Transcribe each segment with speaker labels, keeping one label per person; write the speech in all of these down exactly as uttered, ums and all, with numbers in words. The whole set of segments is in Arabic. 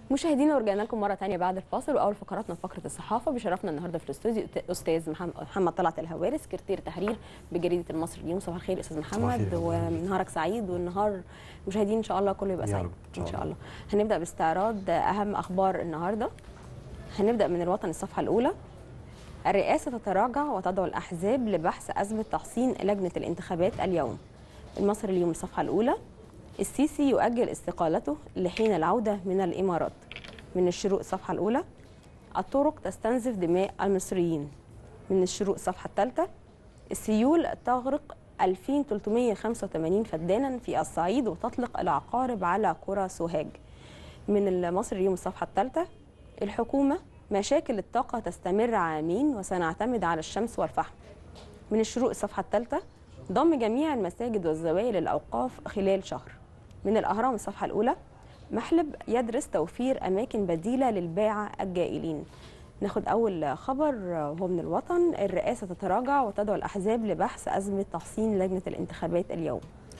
Speaker 1: مشاهدينا ورجعنا لكم مره ثانيه بعد الفاصل، واول فقراتنا فقره الصحافه. بشرفنا النهارده في الاستوديو استاذ محمد طلعت الهواري، سكرتير تحرير بجريده المصري اليوم. صباح الخير استاذ محمد، ونهارك سعيد والنهار مشاهدين ان شاء الله كله يبقى سعيد ان شاء الله. هنبدا باستعراض اهم اخبار النهارده. هنبدا من الوطن الصفحه الاولى. الرئاسه تتراجع وتدعو الاحزاب لبحث ازمه تحصين لجنه الانتخابات اليوم. المصري اليوم الصفحه الاولى. السيسي يؤجل استقالته لحين العودة من الإمارات. من الشروق الصفحة الأولى. الطرق تستنزف دماء المصريين. من الشروق الصفحة الثالثة. السيول تغرق ألفين وثلاثمائة وخمسة وثمانين فدانا في الصعيد وتطلق العقارب على قرى سوهاج. من المصري اليوم الصفحة الثالثة. الحكومة مشاكل الطاقة تستمر عامين وسنعتمد على الشمس والفحم. من الشروق الصفحة الثالثة. ضم جميع المساجد والزوايا للأوقاف خلال شهر. من الأهرام الصفحة الأولى. محلب يدرس توفير أماكن بديلة للباعة الجائلين. ناخد أول خبر وهو من الوطن. الرئاسة تتراجع وتدعو الأحزاب لبحث أزمة تحصين لجنة الانتخابات اليوم.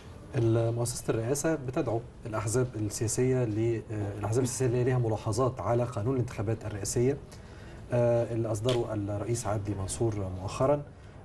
Speaker 2: مؤسسة الرئاسة بتدعو الأحزاب السياسية الأحزاب السياسية اللي ليها ملاحظات على قانون الانتخابات الرئاسية اللي أصدره الرئيس عدلي منصور مؤخرا،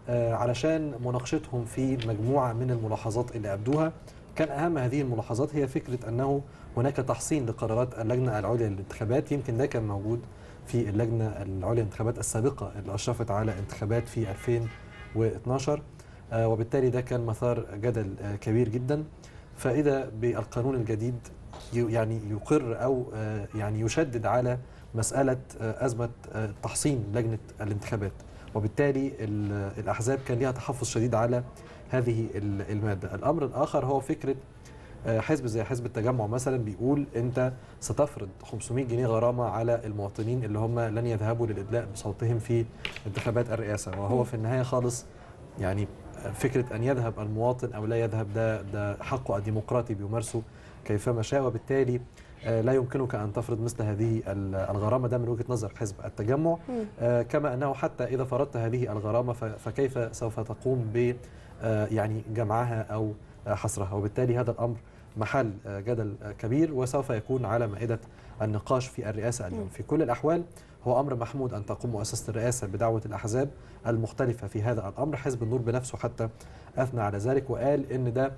Speaker 2: علشان مناقشتهم في مجموعة من الملاحظات اللي أبدوها. كان أهم هذه الملاحظات هي فكرة أنه هناك تحصين لقرارات اللجنة العليا للانتخابات. يمكن ده كان موجود في اللجنة العليا للانتخابات السابقة اللي أشرفت على انتخابات في ألفين واثناشر، وبالتالي ده كان مثار جدل كبير جدا. فإذا بالقانون الجديد يعني يقر أو يعني يشدد على مسألة أزمة تحصين لجنة الانتخابات، وبالتالي الأحزاب كان لها تحفظ شديد على هذه المادة. الأمر الآخر هو فكرة حزب زي حزب التجمع مثلا بيقول أنت ستفرض خمسمائة جنيه غرامة على المواطنين اللي هم لن يذهبوا للإدلاء بصوتهم في انتخابات الرئاسة، وهو في النهاية خالص يعني فكرة أن يذهب المواطن أو لا يذهب ده ده حقه الديمقراطي بيمارسه كيفما شاء، وبالتالي لا يمكنك أن تفرض مثل هذه الغرامة. ده من وجهة نظر حزب التجمع، كما أنه حتى إذا فرضت هذه الغرامة فكيف سوف تقوم ب يعني جمعها أو حصرها، وبالتالي هذا الأمر محل جدل كبير وسوف يكون على مائدة النقاش في الرئاسة اليوم. في كل الأحوال هو أمر محمود أن تقوم مؤسسة الرئاسة بدعوة الأحزاب المختلفة في هذا الأمر. حزب النور بنفسه حتى أثنى على ذلك وقال إن ده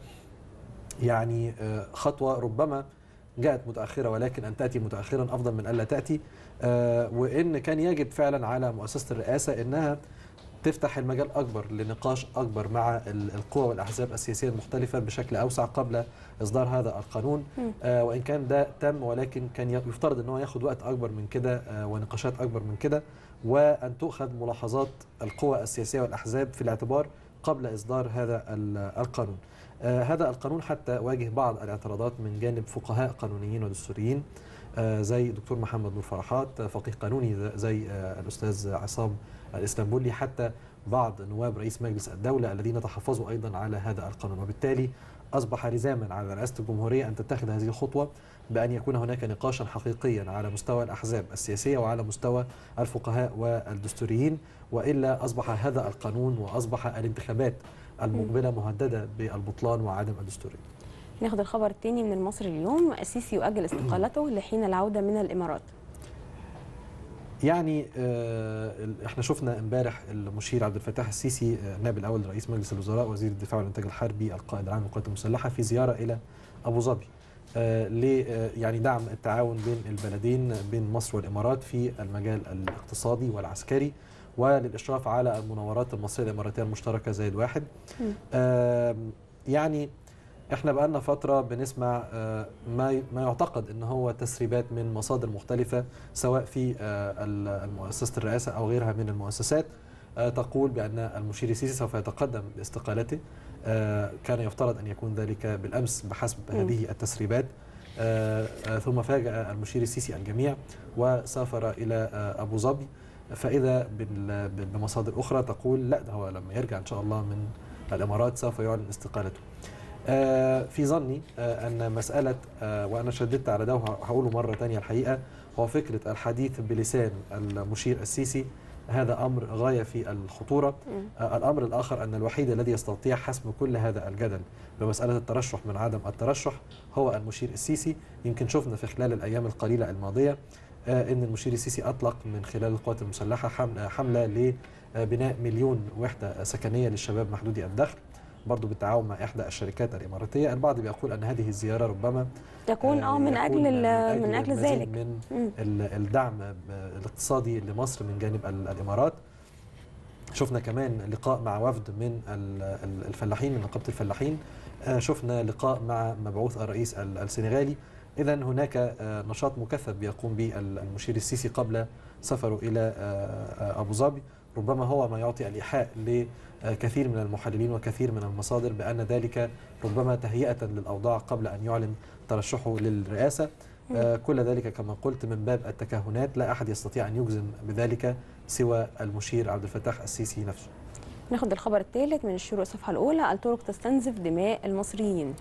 Speaker 2: يعني خطوة ربما جاءت متأخرة، ولكن أن تأتي متأخرا أفضل من ألا تأتي، وإن كان يجب فعلا على مؤسسة الرئاسة إنها تفتح المجال أكبر لنقاش أكبر مع القوى والأحزاب السياسية المختلفة بشكل أوسع قبل إصدار هذا القانون. آه وإن كان ده تم، ولكن كان يفترض أنه ياخد وقت أكبر من كده آه ونقاشات أكبر من كده، وأن تؤخذ ملاحظات القوى السياسية والأحزاب في الاعتبار قبل إصدار هذا القانون. آه هذا القانون حتى واجه بعض الاعتراضات من جانب فقهاء قانونيين ودستوريين آه زي دكتور محمد نور فرحات، فقيه قانوني زي آه الأستاذ عصام الإسلامبولي، حتى بعض نواب رئيس مجلس الدولة الذين تحفظوا أيضا على هذا القانون. وبالتالي أصبح لزاما على رئاسة الجمهورية أن تتخذ هذه الخطوة بأن يكون هناك نقاشا حقيقيا على مستوى الأحزاب السياسية وعلى مستوى الفقهاء والدستوريين، وإلا أصبح هذا القانون وأصبح الانتخابات المقبلة مهددة بالبطلان وعدم الدستورية.
Speaker 1: ناخد الخبر الثاني من المصري اليوم. السيسي يؤجل استقالته لحين العودة من الإمارات.
Speaker 2: يعني احنا شفنا امبارح المشير عبد الفتاح السيسي النائب الاول لرئيس مجلس الوزراء وزير الدفاع والانتاج الحربي القائد العام للقوات المسلحه في زياره الى ابو ظبي ل يعني دعم التعاون بين البلدين بين مصر والامارات في المجال الاقتصادي والعسكري، وللاشراف على المناورات المصريه الاماراتيه المشتركه زائد واحد. يعني احنا بقالنا فترة بنسمع ما ما يعتقد ان هو تسريبات من مصادر مختلفة سواء في مؤسسة الرئاسة او غيرها من المؤسسات تقول بان المشير السيسي سوف يتقدم باستقالته. كان يفترض ان يكون ذلك بالامس بحسب هذه التسريبات، ثم فاجأ المشير السيسي الجميع وسافر الى ابو ظبي، فاذا بمصادر اخرى تقول لا، ده هو لما يرجع ان شاء الله من الامارات سوف يعلن استقالته. آه في ظني آه أن مسألة آه وأنا شددت على ده وهقوله مرة تانية الحقيقة، هو فكرة الحديث بلسان المشير السيسي هذا أمر غاية في الخطورة. آه الأمر الآخر أن الوحيد الذي يستطيع حسم كل هذا الجدل بمسألة الترشح من عدم الترشح هو المشير السيسي. يمكن شفنا في خلال الأيام القليلة الماضية آه أن المشير السيسي أطلق من خلال القوات المسلحة حملة لبناء مليون وحدة سكنية للشباب محدودي الدخل، برضو بالتعاون مع إحدى الشركات الإماراتية. البعض بيقول أن هذه الزيارة ربما
Speaker 1: تكون اه من اجل من اجل, من أجل ذلك
Speaker 2: من الدعم الاقتصادي لمصر من جانب الإمارات. شفنا كمان لقاء مع وفد من الفلاحين من نقابة الفلاحين، شفنا لقاء مع مبعوث الرئيس السنغالي. إذا هناك نشاط مكثف بيقوم به المشير السيسي قبل سفره إلى أبو ظبي، ربما هو ما يعطي الإيحاء لكثير من المحللين وكثير من المصادر بأن ذلك ربما تهيئة للأوضاع قبل أن يعلن ترشحه للرئاسة. آه كل ذلك كما قلت من باب التكهنات، لا أحد يستطيع أن يجزم بذلك سوى المشير عبد الفتاح السيسي نفسه.
Speaker 1: ناخد الخبر الثالث من الشروق الصفحة الأولى، الطرق تستنزف دماء المصريين.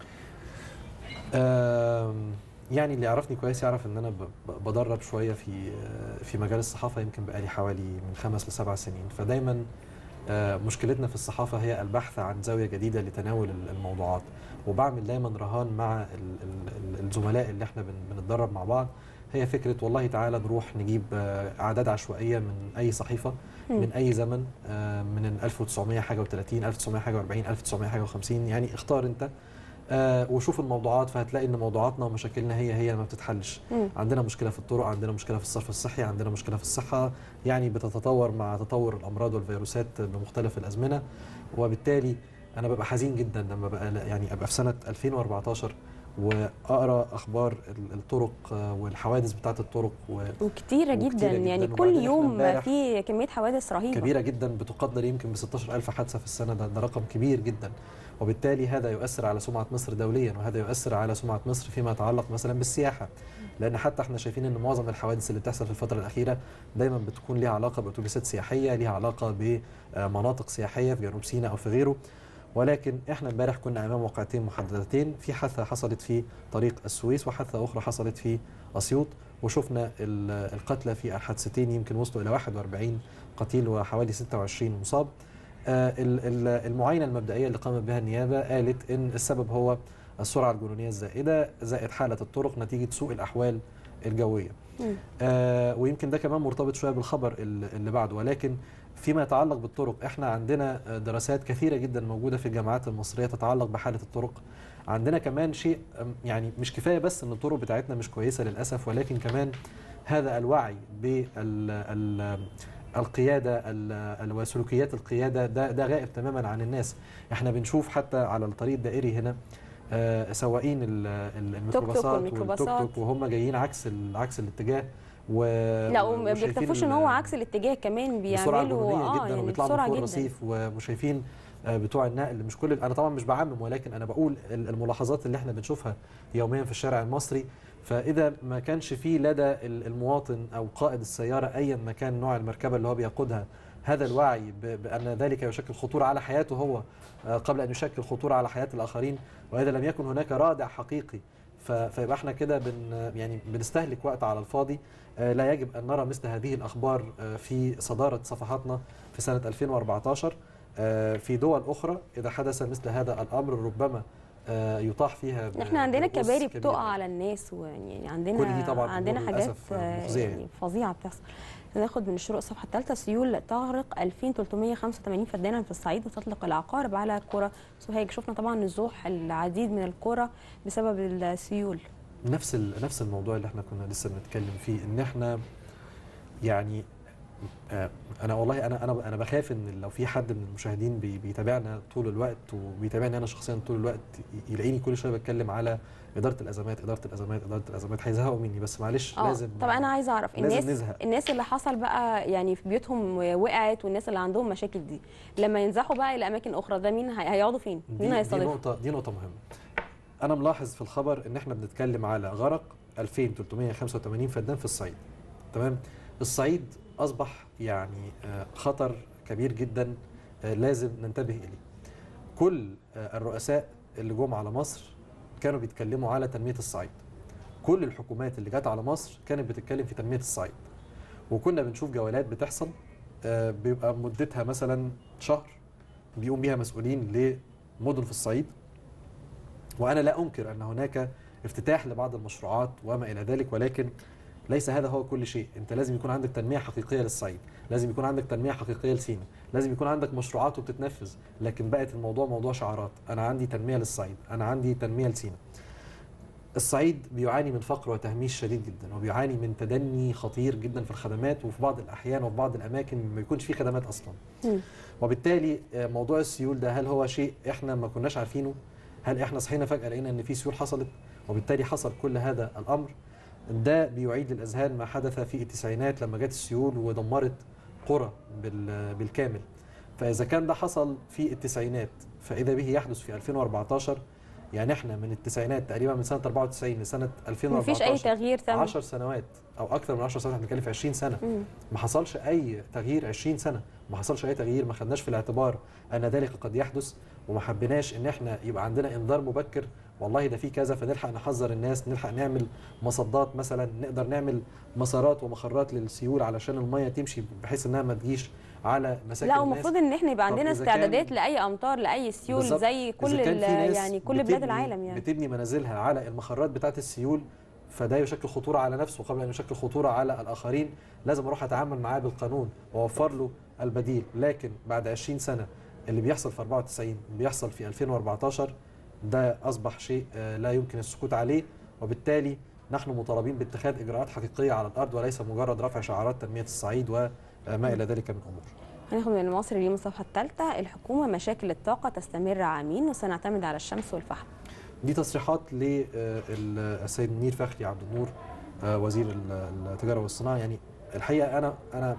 Speaker 2: آه يعني اللي يعرفني كويس يعرف ان انا بدرب شويه في في مجال الصحافه، يمكن بقالي حوالي من خمس لسبع سنين. فدايما مشكلتنا في الصحافه هي البحث عن زاويه جديده لتناول الموضوعات، وبعمل دايما رهان مع الزملاء اللي احنا بنتدرب مع بعض. هي فكره والله تعالى نروح نجيب اعداد عشوائيه من اي صحيفه من اي زمن، من ألف وتسعمائة حاجه و30 ألف وتسعمائة حاجه و40 ألف وتسعمائة حاجه و50، يعني اختار انت آه وشوف الموضوعات، فهتلاقي ان موضوعاتنا ومشاكلنا هي هي ما بتتحلش. مم. عندنا مشكله في الطرق، عندنا مشكله في الصرف الصحي، عندنا مشكله في الصحه، يعني بتتطور مع تطور الامراض والفيروسات بمختلف الازمنه. وبالتالي انا ببقى حزين جدا لما بقى يعني ابقى في سنه ألفين وأربعتاشر واقرا اخبار الطرق والحوادث بتاعه الطرق و...
Speaker 1: وكتيره جدا, جدا يعني كل يوم في كميه حوادث رهيبه
Speaker 2: كبيره جدا، بتقدر يمكن ب ستاشر ألف حادثه في السنه. ده, ده رقم كبير جدا، وبالتالي هذا يؤثر على سمعه مصر دوليا، وهذا يؤثر على سمعه مصر فيما يتعلق مثلا بالسياحه، لان حتى احنا شايفين ان معظم الحوادث اللي بتحصل في الفتره الاخيره دايما بتكون ليها علاقه باتوبيسات سياحيه، ليها علاقه بمناطق سياحيه في جنوب سيناء او في غيره. ولكن احنا امبارح كنا امام واقعتين محددتين، في حادثه حصلت في طريق السويس وحادثه اخرى حصلت في اسيوط، وشفنا القتلى في الحادثتين يمكن وصلوا الى واحد وأربعين قتيل وحوالي ستة وعشرين مصاب. المعاينه المبدئيه اللي قامت بها النيابه قالت ان السبب هو السرعه الجنونيه الزائده زائد حاله الطرق نتيجه سوء الاحوال الجويه. آه ويمكن ده كمان مرتبط شويه بالخبر اللي بعده. ولكن فيما يتعلق بالطرق، احنا عندنا دراسات كثيره جدا موجوده في الجامعات المصريه تتعلق بحاله الطرق. عندنا كمان شيء يعني مش كفايه بس ان الطرق بتاعتنا مش كويسه للاسف، ولكن كمان هذا الوعي بال القياده وسلوكيات القياده ده ده غائب تماما عن الناس. احنا بنشوف حتى على الطريق الدائري هنا آه سواقين الميكروباصات والتوك توك وهم جايين عكس عكس الاتجاه، و
Speaker 1: لا وما بيكتفوش ان هو عكس الاتجاه، كمان بيعملوا
Speaker 2: اه جدا يعني وبيطلعوا فوق الرصيف، وشايفين بتوع النقل مش كل انا طبعا مش بعمم، ولكن انا بقول الملاحظات اللي احنا بنشوفها يوميا في الشارع المصري. فاذا ما كانش فيه لدى المواطن او قائد السياره ايا ما كان نوع المركبه اللي هو بيقودها هذا الوعي بان ذلك يشكل خطوره على حياته هو قبل ان يشكل خطوره على حياه الاخرين، واذا لم يكن هناك رادع حقيقي فيبقى احنا كده بن يعني بنستهلك وقت على الفاضي. لا يجب ان نرى مثل هذه الاخبار في صداره صفحاتنا في سنه ألفين وأربعتاشر. في دول اخرى اذا حدث مثل هذا الامر ربما يطاح فيها.
Speaker 1: احنا عندنا كباري بتقع على الناس، ويعني عندنا
Speaker 2: كل دي طبعا
Speaker 1: عندنا حاجات
Speaker 2: يعني
Speaker 1: فظيعه بتحصل. ناخد من الشروق الصفحه الثالثه، سيول تغرق ألفين وثلاثمائة وخمسة وثمانين فدانا في الصعيد وتطلق العقارب على قرى سوهاج. شفنا طبعا نزوح العديد من القرى بسبب السيول.
Speaker 2: نفس نفس الموضوع اللي احنا كنا لسه بنتكلم فيه، ان احنا يعني انا والله انا انا انا بخاف ان لو في حد من المشاهدين بيتابعنا طول الوقت وبيتابعني انا شخصيا طول الوقت يلاقيني كل شويه بتكلم على اداره الازمات اداره الازمات اداره الازمات، هيزهقوا مني. بس معلش لازم.
Speaker 1: طب انا عايزه اعرف الناس نزهق. الناس اللي حصل بقى يعني في بيوتهم وقعت والناس اللي عندهم مشاكل دي لما ينزحوا بقى الى اماكن اخرى، ده مين هيقعدوا فين؟ مين هيستضيفهم؟
Speaker 2: دي نقطه دي نقطه مهمه. انا ملاحظ في الخبر ان احنا بنتكلم على غرق ألفين وثلاثمائة وخمسة وثمانين فدان في الصعيد. تمام؟ الصعيد أصبح يعني خطر كبير جدا لازم ننتبه إليه. كل الرؤساء اللي جم على مصر كانوا بيتكلموا على تنمية الصعيد، كل الحكومات اللي جت على مصر كانت بتتكلم في تنمية الصعيد، وكنا بنشوف جولات بتحصل بيبقى مدتها مثلا شهر بيقوم بيها مسؤولين لمدن في الصعيد. وانا لا انكر ان هناك افتتاح لبعض المشروعات وما الى ذلك، ولكن ليس هذا هو كل شيء. انت لازم يكون عندك تنميه حقيقيه للصعيد، لازم يكون عندك تنميه حقيقيه لسيناء، لازم يكون عندك مشروعات وبتتنفذ. لكن بقت الموضوع موضوع شعارات، انا عندي تنميه للصعيد، انا عندي تنميه لسيناء. الصعيد بيعاني من فقر وتهميش شديد جدا، وبيعاني من تدني خطير جدا في الخدمات، وفي بعض الاحيان وفي بعض الاماكن ما يكونش فيه خدمات اصلا. م. وبالتالي موضوع السيول ده، هل هو شيء احنا ما كناش عارفينه؟ هل احنا صحينا فجاه لقينا ان في سيول حصلت وبالتالي حصل كل هذا الامر؟ ده بيعيد للاذهان ما حدث في التسعينات لما جت السيول ودمرت قرى بالكامل. فاذا كان ده حصل في التسعينات فاذا به يحدث في ألفين وأربعتاشر. يعني احنا من التسعينات تقريبا من سنه أربعة وتسعين لسنه ألفين وأربعتاشر
Speaker 1: مفيش اي تغيير تم.
Speaker 2: عشر سنوات او اكثر من عشر سنوات، احنا بنتكلم في عشرين سنه. مم. ما حصلش اي تغيير. عشرين سنه ما حصلش اي تغيير، ما خدناش في الاعتبار ان ذلك قد يحدث، وما حبيناش ان احنا يبقى عندنا انذار مبكر، والله ده في كذا، فنلحق نحذر الناس، نلحق نعمل مصدات مثلا، نقدر نعمل مسارات ومخرات للسيول علشان الميه تمشي بحيث انها ما تجيش على مساكن
Speaker 1: لا، ومفروض ان احنا يبقى عندنا استعدادات لاي امطار، لاي سيول زي كل يعني كل بلاد العالم. يعني
Speaker 2: بتبني منازلها على المخرات بتاعه السيول، فده يشكل خطوره على نفسه قبل ان يشكل خطوره على الاخرين. لازم اروح اتعامل معاه بالقانون واوفر له البديل. لكن بعد عشرين سنه اللي بيحصل في أربعة وتسعين بيحصل في ألفين وأربعتاشر، ده اصبح شيء لا يمكن السكوت عليه. وبالتالي نحن مطالبين باتخاذ اجراءات حقيقيه على الارض، وليس مجرد رفع شعارات تنميه الصعيد وما الى ذلك من امور.
Speaker 1: هناخد من المصري اليوم الصفحه الثالثه، الحكومه مشاكل الطاقه تستمر عامين وسنعتمد على الشمس والفحم.
Speaker 2: دي تصريحات للسيد منير فخري عبد النور وزير التجاره والصناعه. يعني الحقيقه انا انا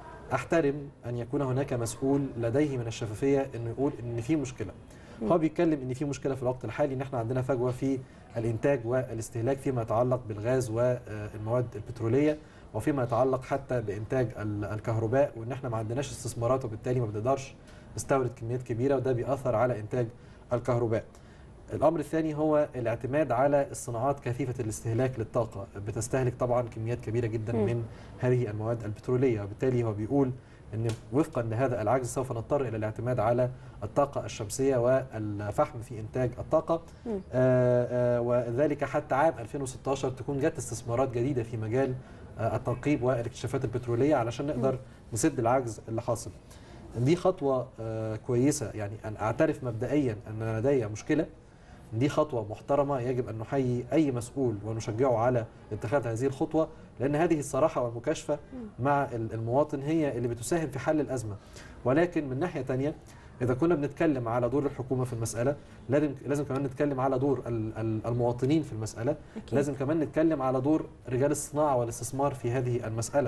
Speaker 2: احترم ان يكون هناك مسؤول لديه من الشفافيه انه يقول ان في مشكله. هو بيتكلم ان في مشكله في الوقت الحالي، ان احنا عندنا فجوه في الانتاج والاستهلاك فيما يتعلق بالغاز والمواد البتروليه، وفيما يتعلق حتى بانتاج الكهرباء، وان احنا ما عندناش استثمارات وبالتالي ما بنقدرش نستورد كميات كبيره، وده بيأثر على انتاج الكهرباء. الامر الثاني هو الاعتماد على الصناعات كثيفه الاستهلاك للطاقه، بتستهلك طبعا كميات كبيره جدا م. من هذه المواد البتروليه، وبالتالي هو بيقول ان وفقا لهذا العجز سوف نضطر الى الاعتماد على الطاقه الشمسيه والفحم في انتاج الطاقه. آآ آآ وذلك حتى عام ألفين وستة عشر تكون جت استثمارات جديده في مجال التنقيب والاكتشافات البتروليه علشان نقدر نسد العجز اللي حاصل. دي خطوه كويسه، يعني ان اعترف مبدئيا ان لدي مشكله. دي خطوه محترمه يجب ان نحيي اي مسؤول ونشجعه على اتخاذ هذه الخطوه، لان هذه الصراحه والمكاشفه مع المواطن هي اللي بتساهم في حل الازمه. ولكن من ناحيه ثانيه، اذا كنا بنتكلم على دور الحكومه في المساله، لازم لازم كمان نتكلم على دور المواطنين في المساله. أكيد. لازم كمان نتكلم على دور رجال الصناعه والاستثمار في هذه المساله.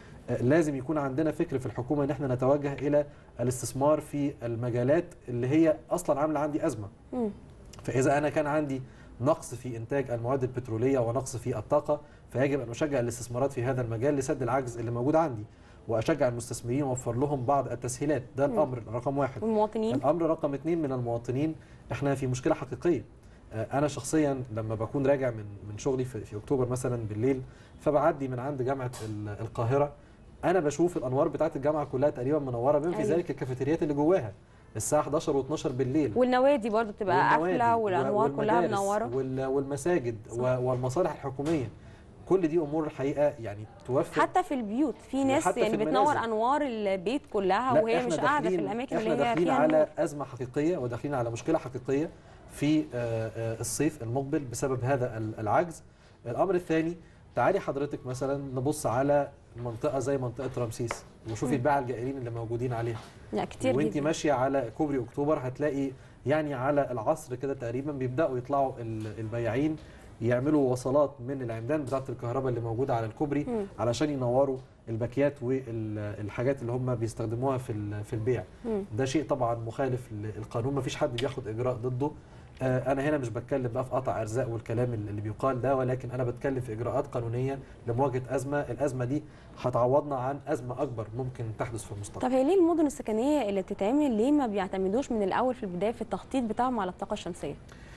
Speaker 2: لازم يكون عندنا فكر في الحكومه ان احنا نتوجه الى الاستثمار في المجالات اللي هي اصلا عامله عندي ازمه. م. فاذا انا كان عندي نقص في انتاج المواد البتروليه ونقص في الطاقه، فيجب ان اشجع الاستثمارات في هذا المجال لسد العجز اللي موجود عندي، واشجع المستثمرين واوفر لهم بعض التسهيلات. ده الامر رقم واحد.
Speaker 1: والمواطنين؟
Speaker 2: الامر رقم اثنين من المواطنين، احنا في مشكله حقيقيه. انا شخصيا لما بكون راجع من من شغلي في, في اكتوبر مثلا بالليل، فبعدي من عند جامعه القاهره، انا بشوف الانوار بتاعه الجامعه كلها تقريبا منوره، بما في ذلك الكافيتريات اللي جواها الساعه حداشر واتناشر بالليل،
Speaker 1: والنوادي برضو بتبقى قافله والانوار كلها منوره،
Speaker 2: والمساجد والمصالح الحكوميه. كل دي امور الحقيقه يعني توفر.
Speaker 1: حتى في البيوت في ناس يعني بتنور انوار البيت كلها وهي مش قاعده في الاماكن اللي هي فيها.
Speaker 2: احنا داخلين على ازمه حقيقيه وداخلين على مشكله حقيقيه في الصيف المقبل بسبب هذا العجز. الامر الثاني، تعالي حضرتك مثلا نبص على منطقه زي منطقه رمسيس وشوفي الباعة الجائلين اللي موجودين عليها.
Speaker 1: لا كتير.
Speaker 2: وانت ماشيه على كوبري اكتوبر هتلاقي يعني على العصر كده تقريبا بيبداوا يطلعوا البياعين يعملوا وصلات من العمدان بتاعه الكهرباء اللي موجوده على الكوبري م. علشان ينوروا الباكيات والحاجات اللي هم بيستخدموها في في البيع. م. ده شيء طبعا مخالف للقانون، ما فيش حد بياخد اجراء ضده. انا هنا مش بتكلم بقى في قطع ارزاق والكلام اللي بيقال ده، ولكن انا بتكلم في اجراءات قانونيه لمواجهه ازمه. الازمه دي هتعوضنا عن ازمه اكبر ممكن تحدث في المستقبل.
Speaker 1: طب هي ليه المدن السكنيه اللي بتتعمل ليه ما بيعتمدوش من الاول في البدايه في التخطيط بتاعهم على الطاقه الشمسيه؟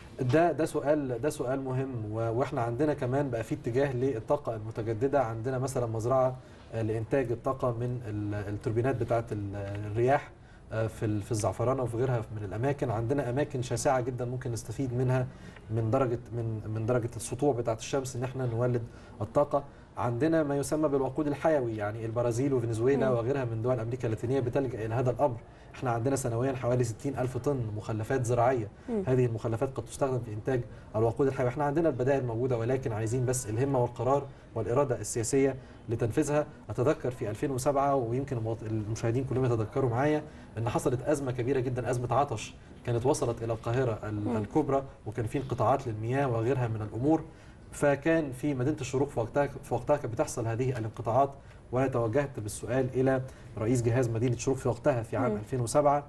Speaker 2: ده ده سؤال ده سؤال مهم. واحنا عندنا كمان بقى في اتجاه للطاقه المتجدده. عندنا مثلا مزرعه لانتاج الطاقه من التوربينات بتاعه الرياح في في الزعفرانه وفي غيرها من الاماكن. عندنا اماكن شاسعه جدا ممكن نستفيد منها من درجه من من درجه السطوع بتاعه الشمس ان احنا نولد الطاقه. عندنا ما يسمى بالوقود الحيوي، يعني البرازيل وفنزويلا وغيرها من دول امريكا اللاتينيه بتلجا الى هذا الامر. احنا عندنا سنويا حوالي ستين ألف طن مخلفات زراعيه، م. هذه المخلفات قد تستخدم في انتاج الوقود الحيوي. احنا عندنا البدائل موجوده، ولكن عايزين بس الهمه والقرار والاراده السياسيه لتنفيذها. اتذكر في ألفين وسبعة ويمكن المشاهدين كلهم يتذكروا معايا ان حصلت ازمه كبيره جدا، ازمه عطش كانت وصلت الى القاهره الكبرى، وكان في انقطاعات للمياه وغيرها من الامور. فكان في مدينه الشروق في وقتها في وقتها كانت بتحصل هذه الانقطاعات، وانا توجهت بالسؤال الى رئيس جهاز مدينه الشروق في وقتها في عام م. ألفين وسبعة،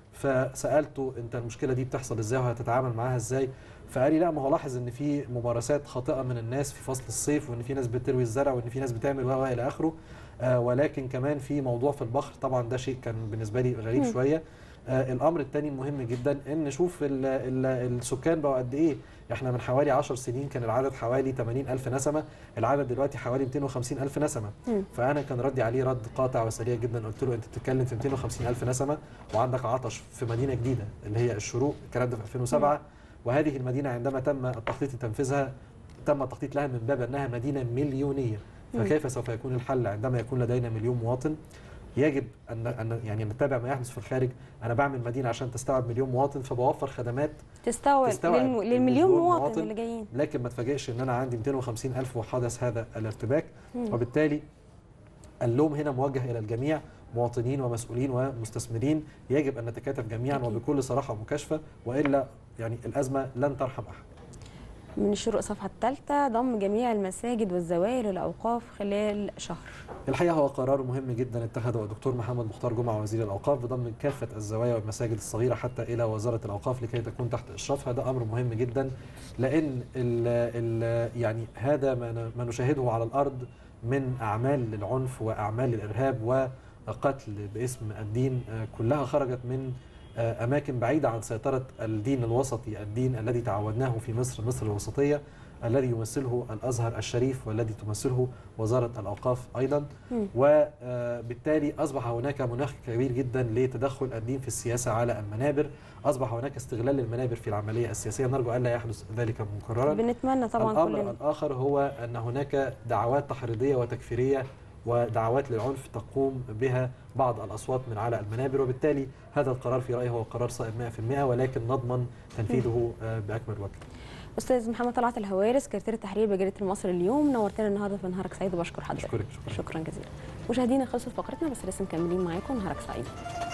Speaker 2: فسالته انت المشكله دي بتحصل ازاي وهتتعامل معاها ازاي؟ فقال لي لا، ما هو لاحظ ان في ممارسات خاطئه من الناس في فصل الصيف، وان في ناس بتروي الزرع، وان في ناس بتعمل و الى اخره، آه ولكن كمان في موضوع في البحر. طبعا ده شيء كان بالنسبه لي غريب م. شويه. آه الامر الثاني المهم جدا ان نشوف ال ال السكان بقوا قد ايه. احنا من حوالي عشر سنين كان العدد حوالي ثمانين ألف نسمه، العدد دلوقتي حوالي مئتين وخمسين ألف نسمه. م. فانا كان ردي عليه رد قاطع وسريع جدا، قلت له انت بتتكلم في مئتين وخمسين ألف نسمه وعندك عطش في مدينه جديده اللي هي الشروق، الكلام ده في ألفين وسبعة. م. وهذه المدينه عندما تم التخطيط لتنفيذها تم التخطيط لها من باب انها مدينه مليونيه، فكيف سوف يكون الحل عندما يكون لدينا مليون مواطن؟ يجب ان ان يعني نتابع ما يحدث في الخارج. انا بعمل مدينه عشان تستوعب مليون مواطن، فبوفر خدمات
Speaker 1: تستوعب, تستوعب للم... للمليون مواطن, مواطن اللي جايين،
Speaker 2: لكن ما تفاجئش ان انا عندي مئتين وخمسين ألف وحدث هذا الارتباك. م. وبالتالي اللوم هنا موجه الى الجميع، مواطنين ومسؤولين ومستثمرين. يجب ان نتكاتف جميعا أكيد. وبكل صراحه ومكاشفه، والا يعني الازمه لن ترحم احد.
Speaker 1: من الشروق صفحة الثالثة، ضم جميع المساجد والزوايا للأوقاف خلال شهر.
Speaker 2: الحقيقة هو قرار مهم جدا اتخذه الدكتور محمد مختار جمعة وزير الأوقاف بضم كافة الزوايا والمساجد الصغيرة حتى إلى وزارة الأوقاف لكي تكون تحت إشرافها. ده أمر مهم جدا، لأن ال ال يعني هذا ما نشاهده على الأرض من أعمال للعنف وأعمال للإرهاب وقتل باسم الدين، كلها خرجت من أماكن بعيدة عن سيطرة الدين الوسطي، الدين الذي تعودناه في مصر، مصر الوسطية، الذي يمثله الأزهر الشريف والذي تمثله وزارة الأوقاف أيضا. وبالتالي أصبح هناك مناخ كبير جدا لتدخل الدين في السياسة على المنابر، أصبح هناك استغلال للمنابر في العملية السياسية، نرجو ألا يحدث ذلك مكررا.
Speaker 1: بنتمنى طبعا.
Speaker 2: الأمر كلنا. الآخر هو أن هناك دعوات تحريضية وتكفيرية ودعوات للعنف تقوم بها بعض الأصوات من على المنابر، وبالتالي هذا القرار في رأيي هو قرار صائب مئة بالمئة، ولكن نضمن تنفيذه بأكمل وجه.
Speaker 1: أستاذ محمد طلعت الهوارس، سكرتير التحرير بجريدة المصري اليوم، نورتنا النهارده في نهارك سعيد وبشكر حضرتك.
Speaker 2: شكرا.
Speaker 1: شكرا جزيلا. مشاهدينا خلصت فقرتنا بس لسه مكملين معاكم. نهارك سعيد.